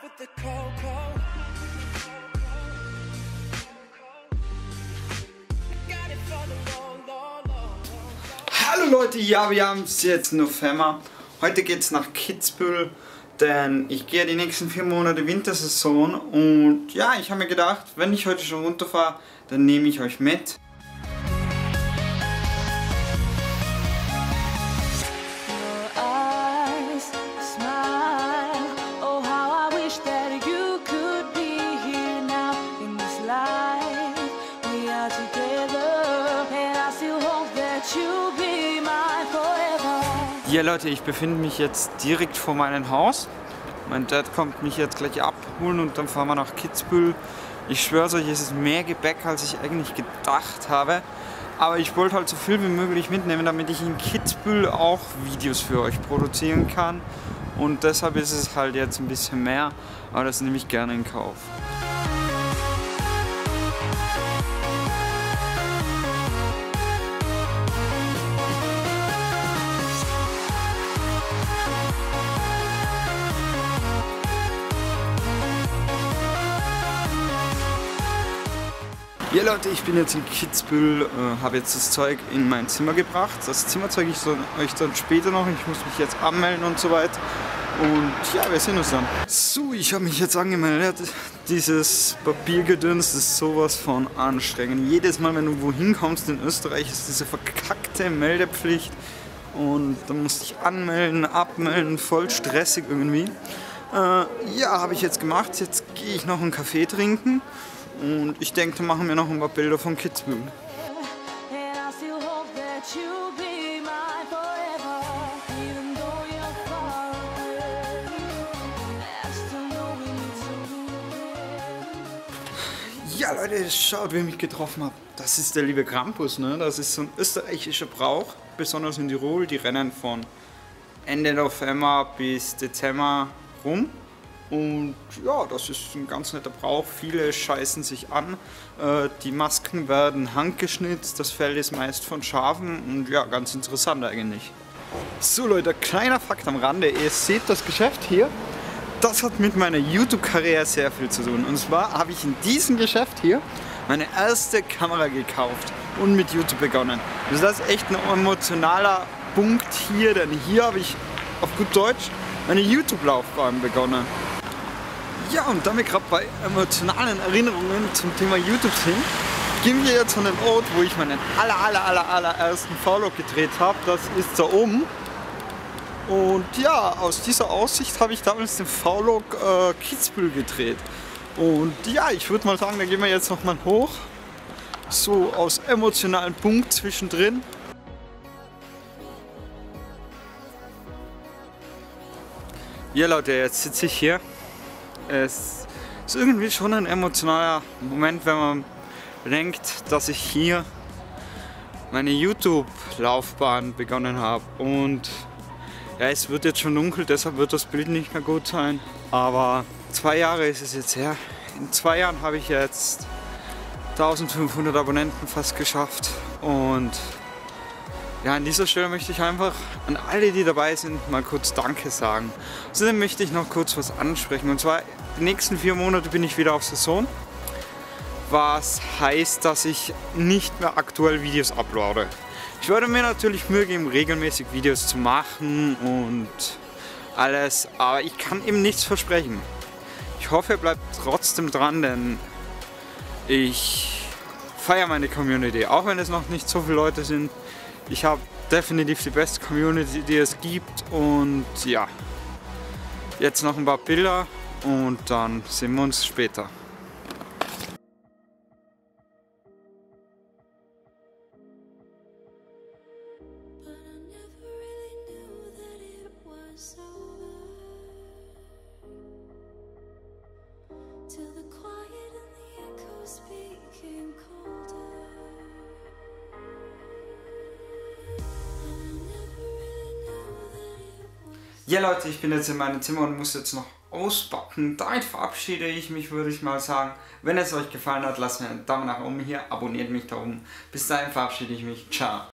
Hallo Leute, ja, wir haben es jetzt November. Heute geht es nach Kitzbühel, denn ich gehe die nächsten 4 Monate Wintersaison und ja, ich habe mir gedacht, wenn ich heute schon runterfahre, dann nehme ich euch mit. Ja Leute, ich befinde mich jetzt direkt vor meinem Haus. Mein Dad kommt mich jetzt gleich abholen und dann fahren wir nach Kitzbühel. Ich schwöre euch, es ist mehr Gebäck, als ich eigentlich gedacht habe. Aber ich wollte halt so viel wie möglich mitnehmen, damit ich in Kitzbühel auch Videos für euch produzieren kann. Und deshalb ist es halt jetzt ein bisschen mehr, aber das nehme ich gerne in Kauf. Ja Leute, ich bin jetzt in Kitzbühel, habe jetzt das Zeug in mein Zimmer gebracht. Das Zimmer zeige ich euch dann später noch. Ich muss mich jetzt anmelden und so weiter. Und ja, wir sehen uns dann. So, ich habe mich jetzt angemeldet. Dieses Papiergedöns ist sowas von anstrengend. Jedes Mal, wenn du wohin kommst in Österreich, ist diese verkackte Meldepflicht. Und dann musste ich anmelden, abmelden, voll stressig irgendwie. Ja, habe ich jetzt gemacht. Jetzt gehe ich noch einen Kaffee trinken. Und ich denke, dann machen wir noch ein paar Bilder von Kitzbühel. Ja Leute, schaut, wer mich getroffen hat. Das ist der liebe Krampus, ne? Das ist so ein österreichischer Brauch, besonders in Tirol. Die rennen von Ende November bis Dezember rum. Und ja, das ist ein ganz netter Brauch. Viele scheißen sich an. Die Masken werden handgeschnitzt. Das Fell ist meist von Schafen. Und ja, ganz interessant eigentlich. So Leute, kleiner Fakt am Rande. Ihr seht das Geschäft hier. Das hat mit meiner YouTube-Karriere sehr viel zu tun. Und zwar habe ich in diesem Geschäft hier meine erste Kamera gekauft und mit YouTube begonnen. Das ist echt ein emotionaler Punkt hier, denn hier habe ich auf gut Deutsch meine YouTube-Laufbahn begonnen. Ja, und da wir gerade bei emotionalen Erinnerungen zum Thema YouTube sind, gehen wir jetzt an den Ort, wo ich meinen allerersten Vlog gedreht habe. Das ist da oben. Und ja, aus dieser Aussicht habe ich damals den Vlog Kitzbühel gedreht. Und ja, ich würde mal sagen, da gehen wir jetzt nochmal hoch. So aus emotionalen Punkt zwischendrin. Ja Leute, jetzt sitze ich hier. Es ist irgendwie schon ein emotionaler Moment, wenn man denkt, dass ich hier meine YouTube-Laufbahn begonnen habe. Und ja, es wird jetzt schon dunkel, deshalb wird das Bild nicht mehr gut sein. Aber 2 Jahre ist es jetzt her. In 2 Jahren habe ich jetzt 1500 Abonnenten fast geschafft. Und ja, an dieser Stelle möchte ich einfach an alle, die dabei sind, mal kurz Danke sagen. Außerdem möchte ich noch kurz was ansprechen. Und zwar, die nächsten 4 Monate bin ich wieder auf Saison. Was heißt, dass ich nicht mehr aktuell Videos uploade. Ich würde mir natürlich Mühe geben, regelmäßig Videos zu machen und alles. Aber ich kann eben nichts versprechen. Ich hoffe, ihr bleibt trotzdem dran, denn ich feiere meine Community. Auch wenn es noch nicht so viele Leute sind. Ich habe definitiv die beste Community, die es gibt, und ja, jetzt noch ein paar Bilder und dann sehen wir uns später. Ja Leute, ich bin jetzt in meinem Zimmer und muss jetzt noch auspacken. Damit verabschiede ich mich, würde ich mal sagen. Wenn es euch gefallen hat, lasst mir einen Daumen nach oben hier, abonniert mich da oben. Bis dahin verabschiede ich mich. Ciao.